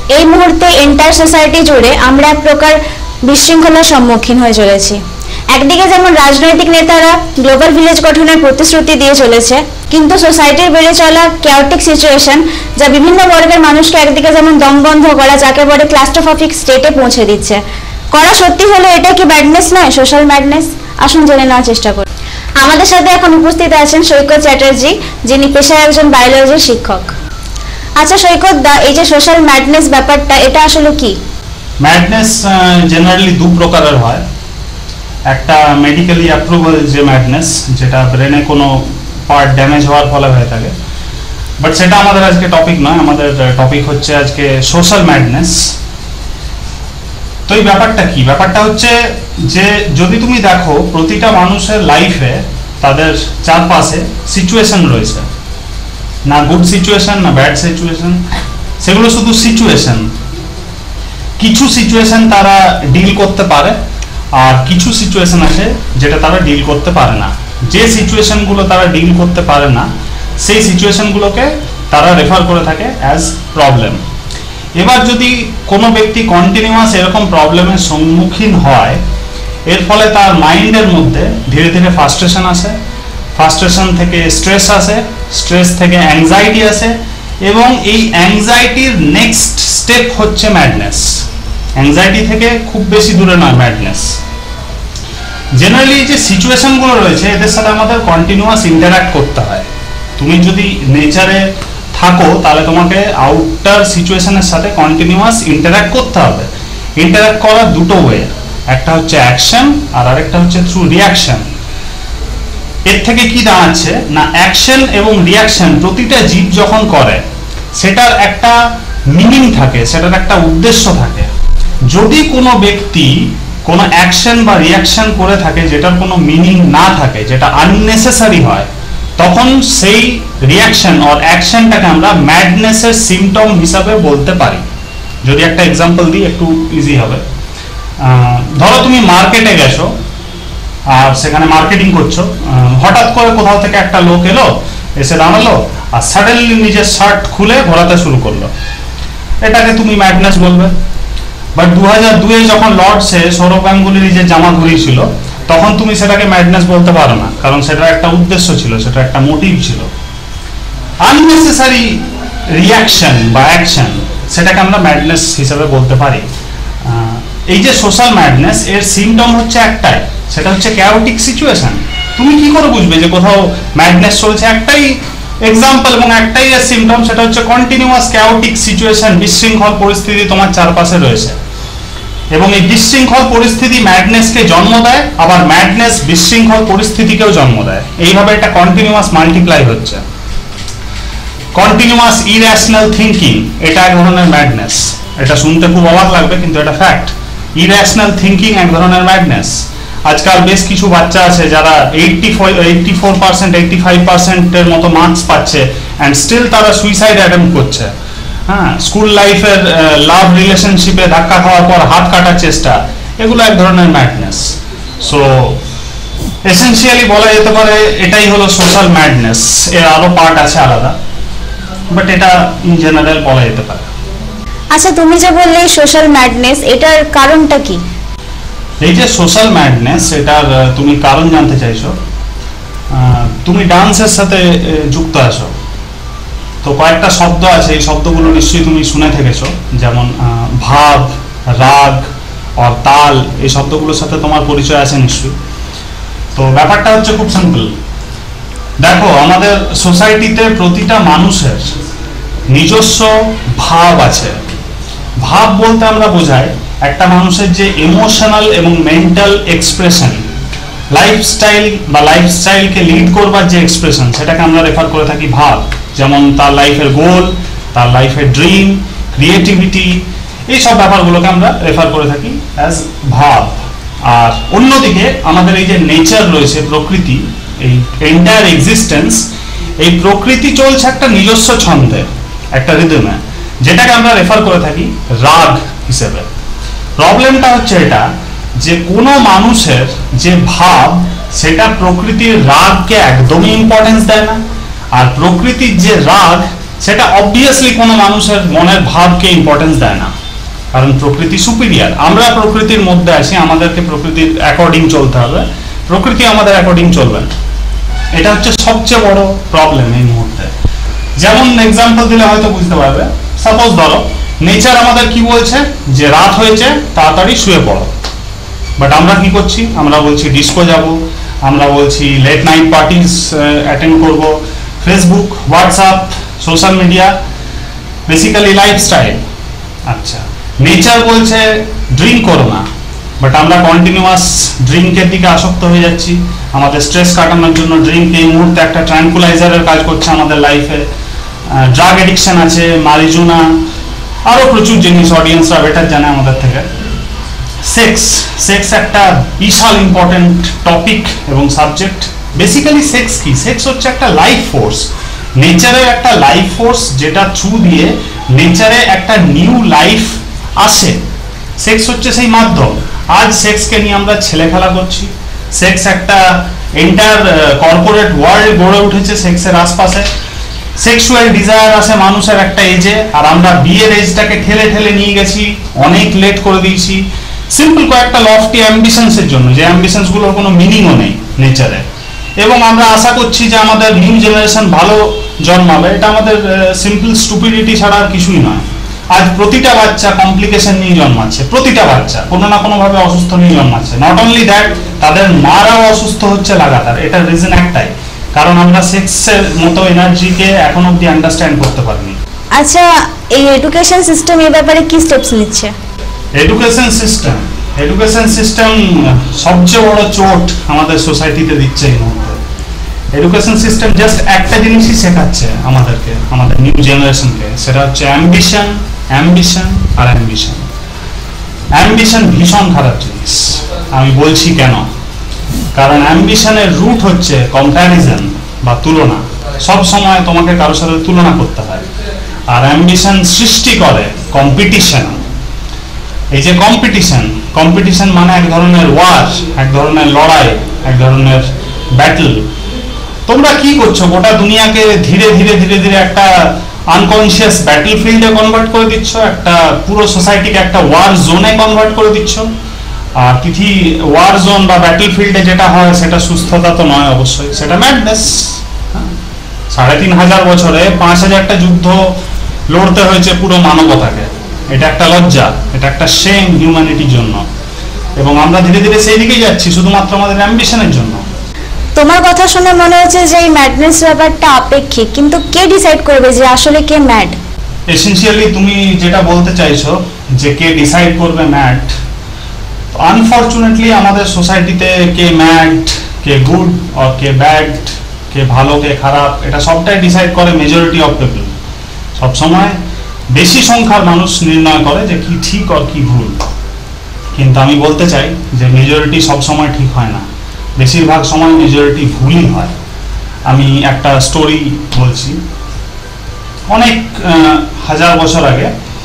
এই মুহূর্তে entire society জুড়ে আমরা এক প্রকার বিশৃঙ্খলার সম্মুখীন হয়ে চলেছি। একদিকে যেমন রাজনৈতিক নেতারা গ্লোবাল ভিলেজ গঠনের প্রতিশ্রুতি দিয়ে চলেছে, কিন্তু সোসাইটির বেড়ে চলা ক্যাওটিক সিচুয়েশন যা বিভিন্ন বর্গের মানুষকে একদিকে যেমন দমবন্ধ করা, যাকে বলে ক্লাস্ট্রোফোবিক স্টেটে পৌঁছে দিচ্ছে। করা সত্যি হলো এটা কি ম্যাডনেস নয়, সোশ্যাল ম্যাডনেস? আসুন জেনে নেওয়ার চেষ্টা করি। আমাদের সাথে এখন উপস্থিত আছেন সৈকত চ্যাটার্জি, যিনি পেশায় একজন বায়োলজির শিক্ষক। আচ্ছা সৈকত দা, এই যে সোশ্যাল ম্যাডনেস ব্যাপারটা, এটা আসলে কি? ম্যাডনেস জেনারেলি দু প্রকারের হয়। একটা মেডিকেলি অ্যাপ্রুভেবল যে ম্যাডনেস, যেটা ব্রেনে কোনো পার্ট ড্যামেজ হওয়ার ফলে হয়ে থাকে, বাট সেটা আমাদের আজকে টপিক নয়। আমাদের টপিক হচ্ছে আজকে সোশ্যাল ম্যাডনেস। তো এই ব্যাপারটা কি? ব্যাপারটা হচ্ছে যে যদি তুমি দেখো প্রতিটা মানুষের লাইফে তাদের চারপাশে সিচুয়েশন রয়েছে, না গুড সিচুয়েশন না ব্যাড সিচুয়েশন, সেগুলো শুধু সিচুয়েশন। কিছু সিচুয়েশন তারা ডিল করতে পারে, আর কিছু সিচুয়েশন আছে যেটা তারা ডিল করতে পারে না। যে সিচুয়েশনগুলো তারা ডিল করতে পারে না, সেই সিচুয়েশনগুলোকে তারা রেফার করে থাকে অ্যাজ প্রবলেম। এবার যদি কোনো ব্যক্তি কন্টিনিউয়াস এরকম প্রবলেমের সম্মুখীন হয়, এর ফলে তার মাইন্ডের মধ্যে ধীরে ধীরে ফ্রাস্ট্রেশন আসে, ফ্রাস্ট্রেশন থেকে স্ট্রেস আসে, স্ট্রেস থেকে অ্যাংজাইটি আসে, এবং এই অ্যাংজাইটির নেক্সট স্টেপ হচ্ছে ম্যাডনেস। অ্যাংজাইটি থেকে খুব বেশি দূরে নয় ম্যাডনেস। জেনারেলি যে সিচুয়েশনগুলো রয়েছে এদের সাথে আমাদের কন্টিনিউয়াস ইন্টারঅ্যাক্ট করতে হয়। তুমি যদি নেচারে থাকো তাহলে তোমাকে আউটার সিচুয়েশনের সাথে কন্টিনিউয়াস ইন্টারঅ্যাক্ট করতে হবে। ইন্টারঅ্যাক্ট করার দুটো ওয়ে, একটা হচ্ছে অ্যাকশন আর আরেকটা হচ্ছে থ্রু রিয়াকশন। এর থেকে কি দাঁড়াচ্ছে না, অ্যাকশন এবং রিয়াকশন প্রতিটা জীব যখন করে সেটার একটা মিনিং থাকে, সেটার একটা উদ্দেশ্য থাকে। যদি কোনো ব্যক্তি কোনো অ্যাকশন বা রিয়াকশন করে থাকে যেটার কোনো মিনিং না থাকে, যেটা আননেসেসারি হয়, তখন সেই রিয়াকশন অর অ্যাকশনটাকে আমরা ম্যাডনেসের সিমটম হিসাবে বলতে পারি। যদি একটা এক্সাম্পল দিই একটু ইজি হবে। ধরো তুমি মার্কেটে গেছো আর সেখানে মার্কেটিং করছো, হঠাৎ করে কোথাও থেকে একটা লোক এলো, এসে দাঁড়ালো আর সাডেনলি নিজের শার্ট খুলে ঘোরাতে শুরু করলো, এটাকে তুমি ম্যাডনেস বলবে। বাট 2002-এ যখন লর্ডসে সৌরভ গাঙ্গুলি নিজের জামা ঘুরিয়েছিল, তখন তুমি সেটাকে ম্যাডনেস বলতে পারো না, কারণ সেটার একটা উদ্দেশ্য ছিল, সেটা একটা মোটিভ ছিল। আননেসেসারি রিয়াকশন বা অ্যাকশন, সেটাকে আমরা ম্যাডনেস হিসেবে বলতে পারি। এই যে সোশ্যাল ম্যাডনেস, এর সিমটম হচ্ছে একটাই, সেটা হচ্ছে ক্যাওটিক সিচুয়েশন। তুমি কি করে বুঝবে যে কোথাও ম্যাডনেস চলছে? একটাই এক্সাম্পল এবং একটাই এর সিমটম, সেটা হচ্ছে কন্টিনিউয়াস ক্যাওটিক সিচুয়েশন, বিশৃঙ্খল পরিস্থিতি তোমার চারপাশে রয়েছে, এবং এই বিশৃঙ্খল পরিস্থিতি ম্যাডনেসকে জন্ম দেয়, আবার ম্যাডনেস বিশৃঙ্খল পরিস্থিতিকেও জন্ম দেয়। এইভাবে এটা কন্টিনিউয়াস মাল্টিপ্লাই হচ্ছে। কন্টিনিউয়াস ইরেশনাল থিঙ্কিং, এটা এক ধরনের ম্যাডনেস। এটা শুনতে খুব অবাক লাগবে, কিন্তু এটা ফ্যাক্ট। ইরেশনাল থিঙ্কিং এক ধরনের ম্যাডনেস। আজকাল বেশ কিছু বাচ্চা আছে যারা 84%, 85%-এর মতো মার্কস পাচ্ছে, অ্যান্ড স্টিল তারা সুইসাইড অ্যাটেম্প্ট করছে। হ্যাঁ, স্কুল লাইফের লাভ রিলেশনশিপে ধাক্কা খাওয়ার পর হাত কাটার চেষ্টা, এগুলো এক ধরনের ম্যাডনেস। সো এসেনশিয়ালি বলা যেতে পারে এটাই হলো সোশ্যাল ম্যাডনেস। এর আরো পার্ট আছে আলাদা, বাট এটা ইন জেনারেল বলা যেতে পারে। আচ্ছা, তুমি যে বললে সোশ্যাল ম্যাডনেস, এটার কারণটা কি? এই যে সোশ্যাল ম্যাডনেস, এটার তুমি কারণ জানতে চাইছো। তুমি ডান্সের সাথে যুক্ত আছো, তো কয়েকটা শব্দ আছে, এই শব্দগুলো নিশ্চয়ই তুমি শুনে থেকেছো, যেমন ভাব, রাগ আর তাল। এই শব্দগুলোর সাথে তোমার পরিচয় আছে নিশ্চয়ই। তো ব্যাপারটা হচ্ছে খুব সিম্পল। দেখো, আমাদের সোসাইটিতে প্রতিটা মানুষের নিজস্ব ভাব আছে। ভাব বলতে আমরা বোঝাই একটা মানুষের যে ইমোশনাল এবং মেন্টাল এক্সপ্রেশন, লাইফস্টাইলকে লিড করবার যে এক্সপ্রেশন, সেটাকে আমরা রেফার করে থাকি ভাব। যেমন তার লাইফের গোল, তার লাইফের ড্রিম, ক্রিয়েটিভিটি, এই সব ব্যাপারগুলোকে আমরা রেফার করে থাকি অ্যাজ ভাব। আর অন্যদিকে আমাদের এই যে নেচার রয়েছে, প্রকৃতি, এই এন্টায়ার এক্সিস্টেন্স, এই প্রকৃতি চলছে একটা নিজস্ব ছন্দে, একটা রিদমে, যেটাকে আমরা রেফার করে থাকি রাগ হিসেবে। প্রবলেমটা হচ্ছে এটা যে কোনো মানুষের যে ভাব, সেটা প্রকৃতির রাগকে একদমই ইম্পর্টেন্স দেয় না, আর প্রকৃতির যে রাগ সেটা অবভিয়াসলি কোনো মানুষের মনের ভাবকে ইম্পর্টেন্স দেয় না, কারণ প্রকৃতি সুপিরিয়ার। আমরা প্রকৃতির মধ্যে আছি, আমাদেরকে প্রকৃতির অ্যাকর্ডিং চলতে হবে, প্রকৃতি আমাদের অ্যাকর্ডিং চলবে না। এটা হচ্ছে সবচেয়ে বড় প্রবলেম এই মুহূর্তে। যেমন এক্সাম্পল দিলে হয়তো বুঝতে পারবে, সাপোজ ধরো নেচার আমাদের কি বলছে যে রাত হয়েছে তাড়াতাড়ি শুয়ে পড়ো, বাট আমরা কি করছি, আমরা বলছি ডিস্কো যাব, আমরা বলছি লেট নাইট পার্টিস অ্যাটেন্ড করব, Facebook, WhatsApp, social media, basically lifestyle. আচ্ছা, নেচার বলছে ড্রিঙ্ক করো না, বাট আমরা কন্টিনিউয়াস ড্রিঙ্কের দিকে আসক্ত হয়ে যাচ্ছি। আমাদের স্ট্রেস কাটানোর জন্য ড্রিঙ্ক এই মুহূর্তে একটা ট্রাঙ্কুলাইজারের কাজ করছে আমাদের লাইফে। ড্রাগ এডিকশন আছে, মারিজুনা, আরও প্রচুর জিনিস অডিয়েন্সরা বেটার জানে আমাদের থেকে। সেক্স একটা বিশাল ইম্পর্টেন্ট টপিক এবং সাবজেক্ট। বেসিক্যালি সেক্স কি? সেক্স হচ্ছে একটা লাইফ ফোর্স, নেচারের একটা লাইফ ফোর্স, যেটা থ্রু দিয়ে নেচারে একটা নিউ লাইফ আসে। সেক্স হচ্ছে সেই মাধ্যম। আজ সেক্সকে নিয়ে আমরা ছেলে খেলা করছি। সেক্স একটা এন্টায়ার কর্পোরেট ওয়ার্ল্ড গড়ে উঠেছে সেক্সের আশপাশে। সেক্সুয়াল ডিজায়ার আছে মানুষের একটা এজে, আর আমরা বিয়ের এজটাকে ঠেলে ঠেলে নিয়ে গেছি, অনেক লেট করে দিয়েছি সিম্পল কয়েকটা লফটি অ্যাম্বিশনসের জন্য, যে অ্যাম্বিশনসগুলোর কোনো মিনিংও নেই নেচারে। এবং আমরা আশা করছি যে আমাদের নিউ জেনারেশন ভালো জন্মাবে। এটা আমাদের সিম্পল স্টুপিডিটি ছাড়া আর কিছুই নয়। আজ প্রতিটা বাচ্চা কমপ্লিকেশন নিয়ে জন্মাচ্ছে, প্রতিটা বাচ্চা কোনো না কোনোভাবে অসুস্থ নিয়ে জন্মাচ্ছে। নট অনলি দ্যাট, তাদের মারাও অসুস্থ হচ্ছে লাগাতার। এটার রিজন একটাই, কারণ আমরা সেক্সের মতো এনার্জিকে এখন অব্দি আন্ডারস্ট্যান্ড করতে পারিনি। আচ্ছা, এই এডুকেশন সিস্টেম এই ব্যাপারে কি স্টেপস নিচ্ছে? এডুকেশন সিস্টেম সবচেয়ে বড় চোট আমাদের সোসাইটিতে দিচ্ছে এই মুহূর্তে। এডুকেশন সিস্টেম জাস্ট একটা জিনিসই শেখাচ্ছে আমাদেরকে, আমাদের নিউ জেনারেশনকে, সেটা হচ্ছে অ্যাম্বিশন আর অ্যাম্বিশন। অ্যাম্বিশন ভীষণ খারাপ জিনিস। আমি বলছি কেন, কারণ অ্যাম্বিশনের রুট হচ্ছে কম্প্যারিজন বা তুলনা। সব সময় তোমাকে কারোর সাথে তুলনা করতে হয়। আর অ্যাম্বিশন সৃষ্টি করে কম্পিটিশন। এই যে কম্পিটিশন মানে এক ধরনের ওয়ার, এক ধরনের লড়াই, এক ধরনের ব্যাটল। তোমরা কি করছো? গোটা দুনিয়াকে ধীরে ধীরে একটা আনকনসিয়াস ব্যাটল ফিল্ডে কনভার্ট করে দিচ্ছ, একটা পুরো সোসাইটিকে একটা ওয়ার জোনে কনভার্ট করে দিচ্ছ। আর ওয়ার জোন বা ব্যাটল ফিল্ডে যেটা হয় সেটা সুস্থতা তো নয়, অবশ্যই সেটা ম্যাডনেস। 3500 বছরে 5000টা যুদ্ধ লড়তে হয়েছে পুরো মানবতাকে। এটা একটা লজ্জা, এটা একটা শেম হিউম্যানিটির জন্য। এবং আমরা ধীরে ধীরে সেই দিকেই যাচ্ছি শুধুমাত্র আমাদের অ্যাম্বিশনের জন্য। তোমার কথা শুনে মনে হচ্ছে যে এই ম্যাডনেস ব্যাপারটা আপেক্ষিক, কিন্তু কে ডিসাইড করবে যে আসলে কে ম্যাড? এসেনশিয়ালি তুমি যেটা বলতে চাইছো যে কে ডিসাইড করবে ম্যাড, আনফরচুনেটলি আমাদের সোসাইটিতে কে ম্যাড, কে গুড আর কে ব্যাড, কে ভালো কে খারাপ, এটা সবটাই ডিসাইড করে মেজরিটি অফ পিপল। সবসময় বেশি সংখ্যার মানুষ নির্ণয় করে যে কি ঠিক আর কি ভুল। কিন্তু আমি বলতে চাই যে মেজরিটি সবসময় ঠিক হয় না, বেশিরভাগ সময় মেজরিটি ভুলই হয়। আমি একটা স্টোরি বলছি। অনেক হাজার বছর আগে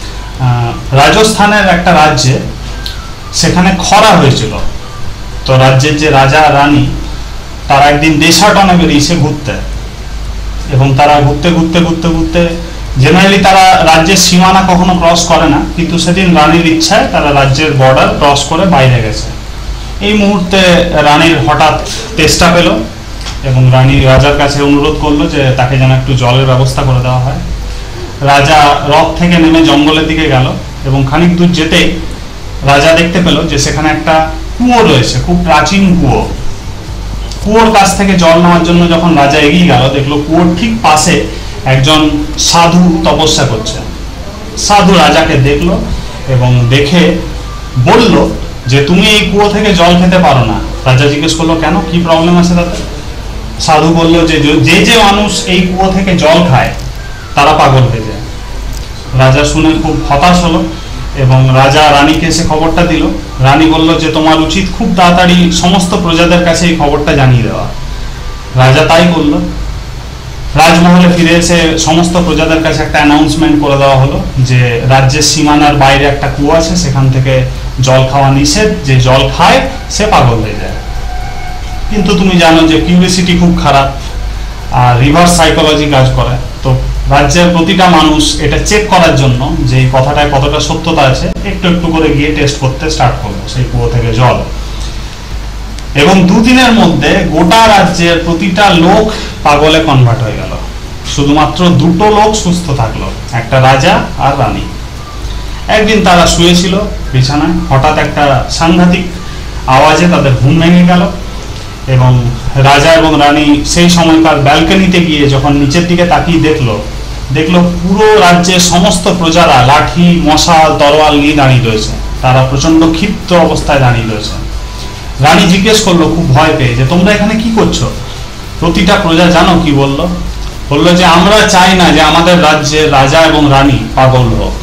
রাজস্থানের একটা রাজ্যে সেখানে খরা হয়েছিল। তো রাজ্যের যে রাজা রানী তারা একদিন দেশাটনে বেরিয়েছে ঘুরতে, এবং তারা ঘুরতে জেনারেলি তারা রাজ্যের সীমানা কখনো ক্রস করে না, কিন্তু সেদিন রানীর ইচ্ছায় তারা রাজ্যের বর্ডার ক্রস করে বাইরে গেছে। এই মুহূর্তে রানীর হঠাৎ তেষ্টা পেল এবং রানী রাজার কাছে অনুরোধ করলো যে তাকে যেন একটু জলের ব্যবস্থা করে দেওয়া হয়। রাজা রথ থেকে নেমে জঙ্গলের দিকে গেল এবং খানিক দূর যেতেই রাজা দেখতে পেল যে সেখানে একটা কুয়ো রয়েছে, খুব প্রাচীন কুয়ো। কুয়োর কাছ থেকে জল নেওয়ার জন্য যখন রাজা এগিয়ে গেল, দেখলো কুয়োর ঠিক পাশে একজন সাধু তপস্যা করছে। সাধু রাজাকে দেখলো এবং দেখে বলল যে তুমি এই কুয়ো থেকে জল খেতে পারো না। রাজা জিজ্ঞেস করলো কেন, কি প্রবলেম আছে তাতে? সাধু বলল যে যে মানুষ এই কুয়ো থেকে জল খায় তারা পাগল হয়ে যায়। রাজা শুনে খুব হতাশ হলো এবং রাজা রানীকে সে খবরটা দিল। রানী বলল যে তোমার উচিত খুব তাড়াতাড়ি সমস্ত প্রজাদের কাছে এই খবরটা জানিয়ে দেওয়া। রাজা তাই করলো। রাজমহলে ফিরে এসে সমস্ত প্রজাদের কাছে একটা অ্যানাউন্সমেন্ট করে দেওয়া হলো যে রাজ্যের সীমানার বাইরে একটা কুয়ো আছে, সেখান থেকে জল খাওয়া নিষেধ, যে জল খায় সে পাগল হয়ে যায়। কিন্তু তুমি জানো যে কিউরিসিটি খুব খারাপ আর রিভার্স সাইকোলজি কাজ করে। তো রাজ্যের প্রতিটা মানুষ এটা চেক করার জন্য যে এই কথাটায় কতটা সত্যতা আছে একটু একটু করে গিয়ে টেস্ট করতে স্টার্ট করলো সেই কুয়ো থেকে জল। এবং দুদিনের মধ্যে গোটা রাজ্যের প্রতিটা লোক পাগলে কনভার্ট হয়ে গেল, শুধুমাত্র দুটো লোক সুস্থ থাকলো, একটা রাজা আর রানী। একদিন তারা শুয়েছিল বিছানায়, হঠাৎ একটা সাংঘাতিক আওয়াজে তাদের ঘুম ভেঙে গেল এবং রাজা এবং রানী সেই সময়কার ব্যালকনিতে গিয়ে যখন নিচের দিকে তাকিয়ে দেখলো পুরো রাজ্যের সমস্ত প্রজারা লাঠি মশাল তরোয়াল নিয়ে দাঁড়িয়ে রয়েছে, তারা প্রচন্ড ক্ষিপ্ত অবস্থায় দাঁড়িয়ে রয়েছে। রানী জিজ্ঞেস করলো খুব ভয় পেয়ে যে তোমরা এখানে কি করছো? প্রতিটা প্রজা জানো কি বললো যে আমরা চাই না যে আমাদের রাজ্যে রাজা এবং রানী পাগল হোক।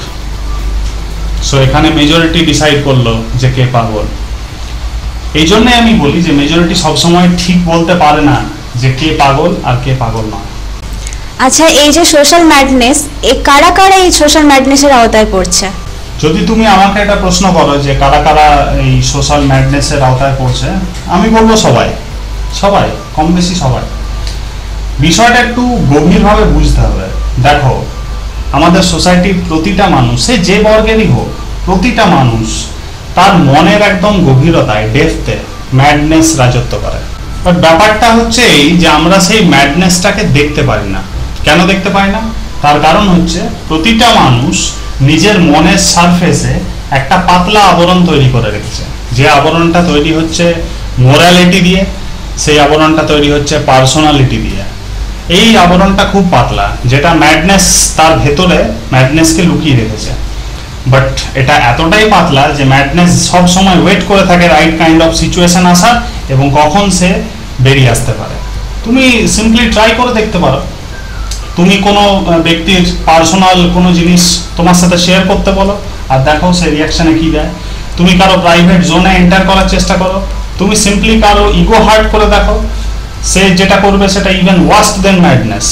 সো এখানে মেজরিটি ডিসাইড করলো যে কে পাগল। এই জন্য আমি বলি যে মেজরিটি সবসময় ঠিক বলতে পারে না যে কে পাগল আর কে পাগল নয়। আচ্ছা, এই যে সোশ্যাল ম্যাডনেস, কারা কারা এই সোশ্যাল ম্যাডনেসের আওতায় পড়ছে? যদি তুমি আমাকে এটা প্রশ্ন করো যে কারা কারা এই সোশ্যাল ম্যাডনেসের আওতায় পড়ছে, আমি বলবো সবাই কম বেশি সবাই। বিষয়টা একটু গভীরভাবে বুঝতে হবে। দেখো, আমাদের সোসাইটির প্রতিটা মানুষ, সে যে বর্গেরই হোক, প্রতিটা মানুষ তার মনের একদম গভীরতায় ডেপথে ম্যাডনেস রাজত্ব করে। বাট ব্যাপারটা হচ্ছে এই যে আমরা সেই ম্যাডনেসটাকে দেখতে পারি না। কেন দেখতে পাই না? তার কারণ হচ্ছে প্রতিটা মানুষ নিজের মনের সারফেসে একটা পাতলা আবরণ তৈরি করে রেখেছে। যে আবরণটা তৈরি হচ্ছে মোরালিটি দিয়ে, সেই আবরণটা তৈরি হচ্ছে পার্সোনালিটি দিয়ে। এই আবরণটা খুব পাতলা, যেটা ম্যাডনেস তার ভেতরে ম্যাডনেসকে লুকিয়ে রেখেছে। বাট এটা এতটাই পাতলা যে ম্যাডনেস সব সময় ওয়েট করে থাকে রাইট কাইন্ড অফ সিচুয়েশন আসার এবং কখন সে বেরিয়ে আসতে পারে। তুমি সিম্পলি ট্রাই করে দেখতে পারো। তুমি কোনো ব্যক্তির পার্সোনাল কোনো জিনিস তোমার সাথে শেয়ার করতে বলো আর দেখো সে রিয়াকশনে কি দেয়। তুমি কারো প্রাইভেট জোনে এন্টার করার চেষ্টা করো, তুমি সিম্পলি কারো ইগো হার্ট করে দেখো, সে যেটা করবে সেটা ইভেন ওয়ার্স্ট দেন ম্যাডনেস।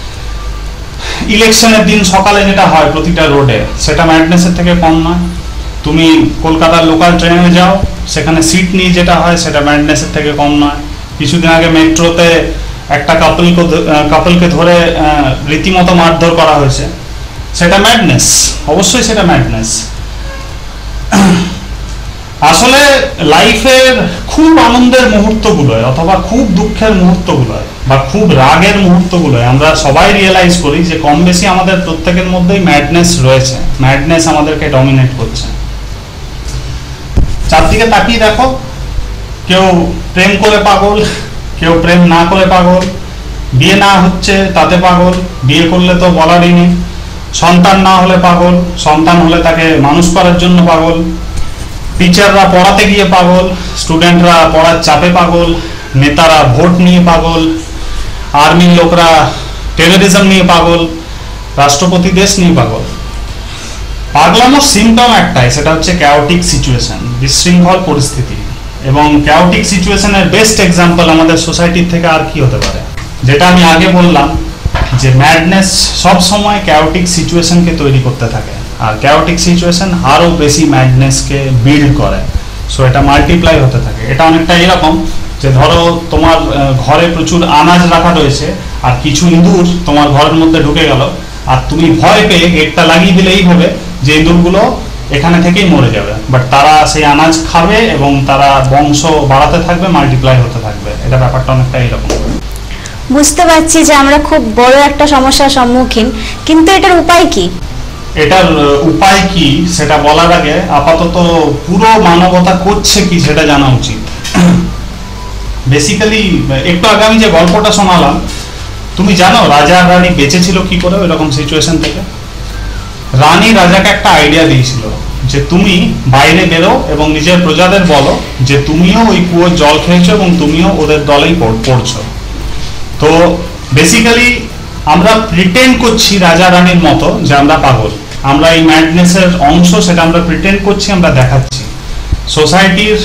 ইলেকশনের দিন সকালে যেটা হয় প্রতিটা রোডে, সেটা ম্যাডনেসের থেকে কম নয়। তুমি কলকাতার লোকাল ট্রেনে যাও, সেখানে সিট নিয়ে যেটা হয় সেটা ম্যাডনেসের থেকে কম নয়। কিছুদিন আগে মেট্রোতে একটা কাপলকে ধরে রীতিমতো মারধর করা হয়েছে, সেটা ম্যাডনেস, অবশ্যই সেটা ম্যাডনেস। আসলে লাইফের খুব আনন্দের মুহূর্তগুলোয় অথবা খুব দুঃখের মুহূর্তগুলোয় বা খুব রাগের মুহূর্তগুলোয় আমরা সবাই রিয়েলাইজ করি যে কম বেশি আমাদের প্রত্যেকের মধ্যেই ম্যাডনেস রয়েছে, ম্যাডনেস আমাদেরকে ডমিনেট করছে। চারদিকে তাকিয়ে দেখো, কেউ প্রেম করে পাগল, কেউ প্রেম না করে পাগল, বিয়ে না হচ্ছে তাতে পাগল, বিয়ে করলে তো বলারই নেই, সন্তান না হলে পাগল, সন্তান হলে তাকে মানুষ করার জন্য পাগল, টিচাররা পড়াতে গিয়ে পাগল, স্টুডেন্টরা পড়ার চাপে পাগল, নেতারা ভোট নিয়ে পাগল, আর্মির লোকরা টেরোরিজম নিয়ে পাগল, রাষ্ট্রপতি দেশ নিয়ে পাগল। পাগলামোর সিমটম একটাই, সেটা হচ্ছে ক্যাওটিক সিচুয়েশন, বিশৃঙ্খল পরিস্থিতি। এবং ক্যাওটিক সিচুয়েশনের বেস্ট এক্সাম্পল আমাদের সোসাইটির থেকে আর কি হতে পারে? যেটা আমি আগে বললাম যে ম্যাডনেস সব সময় ক্যাওটিক সিচুয়েশনকে তৈরি করতে থাকে, আর ক্যাওটিক সিচুয়েশন আরো বেশি ম্যাডনেসকে বিল্ড করে। সো এটা মাল্টিপ্লাই হতে থাকে। এটা অনেকটা এরকম যে ধরো তোমার ঘরে প্রচুর আনাজ রাখা রয়েছে আর কিছু ইঁদুর তোমার ঘরের মধ্যে ঢুকে গেল, আর তুমি ভয় পেয়ে গেটটা লাগিয়ে দিলে এইভাবে যে ইঁদুরগুলো এখানে থেকেই মরে যাবে, বাট তারা সেই আনাজ খাবে এবং তারা বংশ বাড়াতে থাকবে, মাল্টিপ্লাই হতে থাকবে। এটা ব্যাপারটা অনেকটা এরকম। বুঝতে পারছি যে আমরা খুব বড় একটা সমস্যার সম্মুখীন, কিন্তু এটার উপায় কি? এটার উপায় কি সেটা বলার আগে আপাতত পুরো মানবতা করছে কি সেটা জানা উচিত। বেসিক্যালি একটু আগে আমি যে গল্পটা শোনালাম, তুমি জানো রাজা আর রানী বেঁচেছিল কি করে ওই রকম সিচুয়েশন থেকে? রানী রাজাকে একটা আইডিয়া দিয়েছিল যে তুমি বাইরে বেরো এবং নিজের প্রজাদের বলো যে তুমিও ওই কুয়োর জল খেয়েছো এবং তুমিও ওদের দলেই পড়ছো। তো বেসিক্যালি আমরা প্রিটেন্ড করছি রাজা রানীর মতো যে আমরা পাগল, আমরা এই ম্যাডনেসের অংশ, সেটা আমরা প্রিটেন্ড করছি, আমরা দেখাচ্ছি। সোসাইটির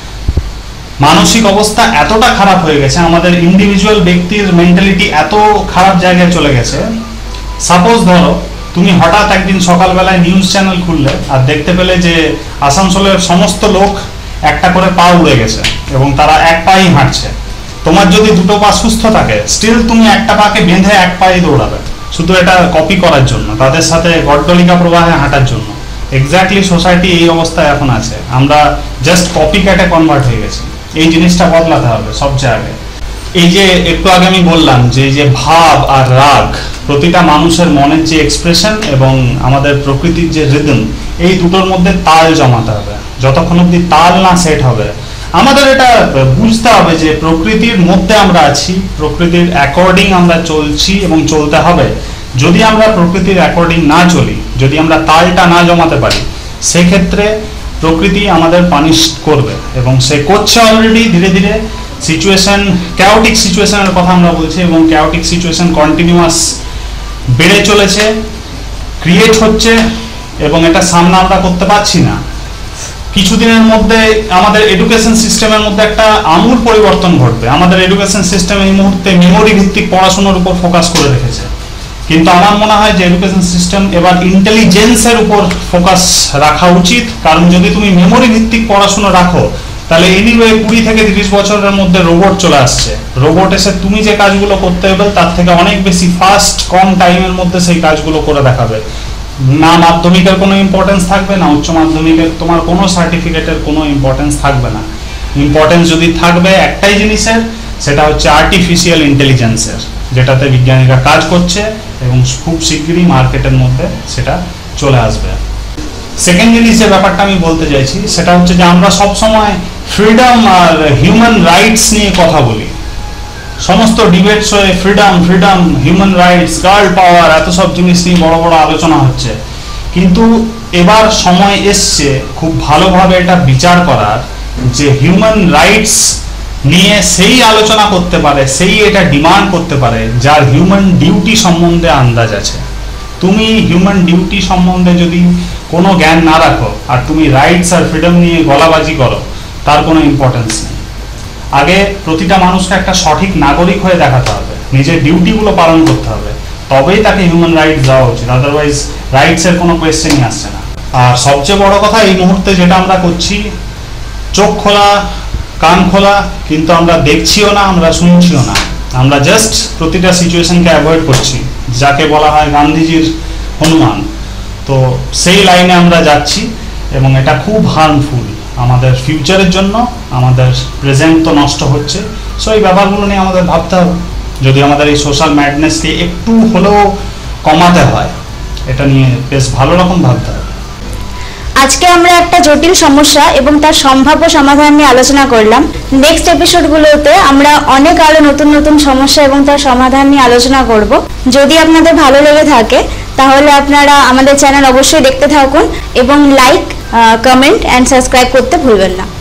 মানসিক অবস্থা এতটা খারাপ হয়ে গেছে, আমাদের ইন্ডিভিজুয়াল ব্যক্তির মেন্টালিটি এত খারাপ জায়গায় চলে গেছে। সাপোজ ধরো তুমি হঠাৎ একদিন সকালবেলায় নিউজ চ্যানেল খুললে আর দেখতে পেলে যে আসানসোলের সমস্ত লোক একটা করে পা উড়ে গেছে এবং তারা এক পাই হাঁটছে। তোমার যদি দুটো পা সুস্থ থাকে, স্টিল তুমি একটা পাকে বেঁধে এক পায়ে দৌড়াবে। শুধু এটা কপি করার জন্য, তাদের সাথে গড্ডলিকা প্রবাহে হাঁটার জন্য। এক্স্যাক্টলি সোসাইটি এই অবস্থায় এখন আছে, আমরা জাস্ট কপি ক্যাটে কনভার্ট হয়ে গেছি। এই জিনিসটা বদলাতে হবে সবচেয়ে আগে। এই যে একটু আগে আমি বললাম যে এই যে ভাব আর রাগ, প্রতিটা মানুষের মনের যে এক্সপ্রেশন এবং আমাদের প্রকৃতির যে রিদম, এই দুটোর মধ্যে তাল জমাতে হবে। যতক্ষণ অব্দি তাল না সেট হবে, আমাদের এটা বুঝতে হবে যে প্রকৃতির মধ্যে আমরা আছি, প্রকৃতির অ্যাকর্ডিং আমরা চলছি এবং চলতে হবে। যদি আমরা প্রকৃতির অ্যাকর্ডিং না চলি, যদি আমরা তালটা না জমাতে পারি, সেক্ষেত্রে প্রকৃতি আমাদের পানিশ করবে এবং সে করছে অলরেডি। ধীরে ধীরে সিচুয়েশন, ক্যাওটিক সিচুয়েশনের কথা আমরা বলছি, এবং ক্যাওটিক সিচুয়েশন কন্টিনিউয়াস বেড়ে চলেছে, ক্রিয়েট হচ্ছে, এবং এটা সামনে আমরা করতে পারছি না। কিছুদিনের মধ্যে আমাদের এডুকেশন সিস্টেমের মধ্যে একটা আমূল পরিবর্তন ঘটবে। আমাদের এডুকেশন সিস্টেম এই মুহূর্তে মেমোরি ভিত্তিক পড়াশোনার উপর ফোকাস করে রেখেছে, কিন্তু আমার মনে হয় যে এডুকেশন সিস্টেম এবার ইন্টেলিজেন্সের উপর ফোকাস রাখা উচিত। কারণ যদি তুমি মেমোরি ভিত্তিক পড়াশোনা রাখো, তাহলে এনিওয়ে 20 থেকে 30 বছরের মধ্যে রোবট চলে আসছে। রোবট এসে তুমি যে কাজগুলো করতে হবে তার থেকে অনেক বেশি ফাস্ট, কম টাইমের মধ্যে সেই কাজগুলো করে দেখাবে। না মাধ্যমিকের কোনো ইম্পর্টেন্স থাকবে, না উচ্চ মাধ্যমিকের তোমার কোনো সার্টিফিকেটের কোনো ইম্পর্টেন্স থাকবে না। ইম্পর্টেন্স যদি থাকবে একটাই জিনিসের, সেটা হচ্ছে আর্টিফিশিয়াল ইন্টেলিজেন্সের, যেটাতে বিজ্ঞানীরা কাজ করছে এবং খুব শীঘ্রই মার্কেটের মধ্যে সেটা চলে আসবে। সেকেন্ড জিনিস যে ব্যাপারটা আমি বলতে চাইছি, সেটা হচ্ছে যে আমরা সবসময় ফ্রিডম আর হিউম্যান রাইটস নিয়ে কথা বলি। সমস্ত ডিবেটস হয়ে freedom, human rights, girl power, এত সব জিনিস নিয়ে বড় বড় আলোচনা হচ্ছে। কিন্তু এবার সময় এসছে খুব ভালোভাবে এটা বিচার করার যে হিউম্যান রাইটস নিয়ে সেই আলোচনা করতে পারে, সেই এটা ডিমান্ড করতে পারে যার হিউম্যান ডিউটি সম্বন্ধে আন্দাজ আছে। তুমি হিউম্যান ডিউটি সম্বন্ধে যদি কোনো জ্ঞান না রাখো আর তুমি রাইটস আর ফ্রিডম নিয়ে গলাবাজি করো, তার কোনো ইম্পর্টেন্স নেই। আগে প্রতিটা মানুষকে একটা সঠিক নাগরিক হয়ে দেখাতে হবে, নিজের ডিউটিগুলো পালন করতে হবে, তবেই তাকে হিউম্যান রাইটস দেওয়া উচিত। আদারওয়াইজ রাইটসের কোনো কোয়েশ্চেনই আসছে না। আর সবচেয়ে বড় কথা, এই মুহূর্তে যেটা আমরা করছি, চোখ খোলা, কান খোলা, কিন্তু আমরা দেখছিও না, আমরা শুনছিও না। আমরা জাস্ট প্রতিটা সিচুয়েশনকে অ্যাভয়েড করছি, যাকে বলা হয় গান্ধীজির হনুমান। তো সেই লাইনে আমরা যাচ্ছি এবং এটা খুব হার্মফুল আমাদের ফিউচারের জন্য। আমাদের প্রেজেন্ট তো নষ্ট হচ্ছে, সো এই ব্যাপারগুলো নিয়ে আমাদের ভাবতে হবে। যদি আমাদের এই সোশ্যাল ম্যাডনেসকে একটু হলেও কমাতে হয়, এটা নিয়ে বেশ ভালো রকম ভাবতে হবে। আজকে আমরা একটা জটিল সমস্যা এবং তার সম্ভাব্য সমাধান নিয়ে আলোচনা করলাম। নেক্সট এপিসোডগুলোতে আমরা অনেক আরো নতুন নতুন সমস্যা এবং তার সমাধান নিয়ে আলোচনা করব। যদি আপনাদের ভালো লেগে থাকে তাহলে আপনারা আমাদের চ্যানেল অবশ্যই দেখতে থাকুন এবং লাইক, কমেন্ট অ্যান্ড সাবস্ক্রাইব করতে ভুলবেন না।